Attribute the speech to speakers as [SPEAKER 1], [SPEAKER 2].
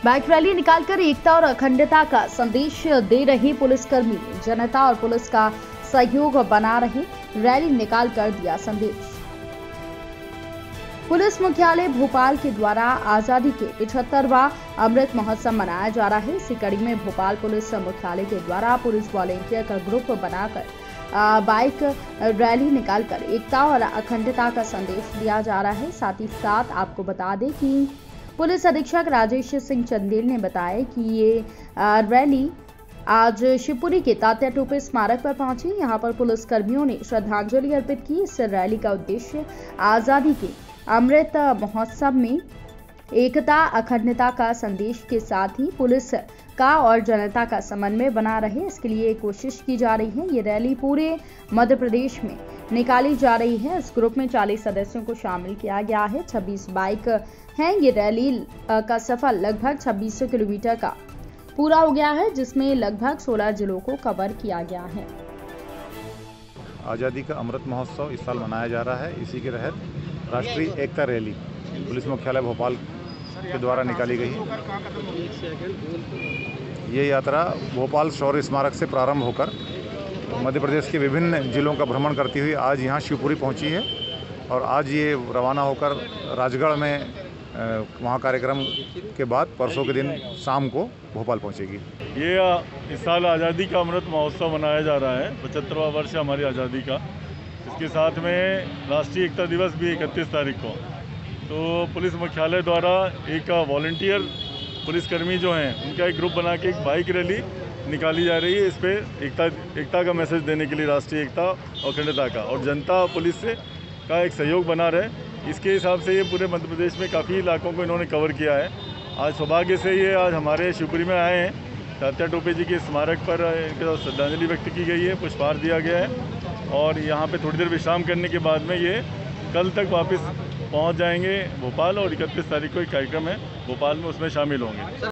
[SPEAKER 1] Bike rally निकालकर एकता और अखंडता का संदेश दे रहे पुलिसकर्मी जनता और पुलिस का सहयोग बना रहे। रैली निकालकर दिया संदेश। पुलिस मुख्यालय भोपाल के द्वारा आजादी के 75वां अमृत महोत्सव मनाया जा रहा है। इसी कड़ी में भोपाल पुलिस मुख्यालय के द्वारा पुलिस वॉलेंटियर का ग्रुप बनाकर बाइक रैली निकालकर एकता और अखंडता का संदेश दिया जा रहा है। साथ ही साथ आपको बता दें कि पुलिस अधीक्षक राजेश सिंह चंदेल ने बताया कि ये रैली आज शिवपुरी के तात्या टोपे स्मारक पर पहुंची। यहां पर पुलिस कर्मियों ने श्रद्धांजलि अर्पित की। इस रैली का उद्देश्य आजादी के अमृत महोत्सव में एकता अखंडता का संदेश के साथ ही पुलिस का और जनता का समन्वय बना रहे, इसके लिए कोशिश की जा रही है। ये रैली पूरे मध्य प्रदेश में निकाली जा रही है। इस ग्रुप में 40 सदस्यों को शामिल किया गया है। 26 बाइक हैं। ये रैली का सफर लगभग 2600 किलोमीटर का पूरा हो गया है, जिसमें लगभग 16 जिलों को कवर किया गया है।
[SPEAKER 2] आज़ादी का अमृत महोत्सव इस साल मनाया जा रहा है। इसी के तहत राष्ट्रीय एकता रैली पुलिस मुख्यालय भोपाल के द्वारा निकाली गई। ये यात्रा भोपाल शौर्य स्मारक से प्रारंभ होकर मध्य प्रदेश के विभिन्न जिलों का भ्रमण करती हुई आज यहाँ शिवपुरी पहुँची है और आज ये रवाना होकर राजगढ़ में वहाँ कार्यक्रम के बाद परसों के दिन शाम को भोपाल पहुँचेगी।
[SPEAKER 3] ये इस साल आज़ादी का अमृत महोत्सव मनाया जा रहा है। 75वां वर्ष है हमारी आज़ादी का। इसके साथ में राष्ट्रीय एकता दिवस भी 31 तारीख को। तो पुलिस मुख्यालय द्वारा एक वॉलंटियर पुलिसकर्मी जो हैं उनका एक ग्रुप बना के एक बाइक रैली निकाली जा रही है। इस पर एकता का मैसेज देने के लिए, राष्ट्रीय एकता और अखंडता का, और जनता पुलिस से का एक सहयोग बना रहे, इसके हिसाब से ये पूरे मध्य प्रदेश में काफ़ी इलाकों को इन्होंने कवर किया है। आज सौभाग्य से ये आज हमारे शिवपुरी में आए हैं। तात्या टोपे जी के स्मारक पर इनके साथ श्रद्धांजलि व्यक्त की गई है, पुष्पहार दिया गया है और यहाँ पे थोड़ी देर विश्राम करने के बाद में ये कल तक वापस पहुँच जाएंगे भोपाल और 31 तारीख को एक कार्यक्रम है भोपाल में, उसमें शामिल होंगे।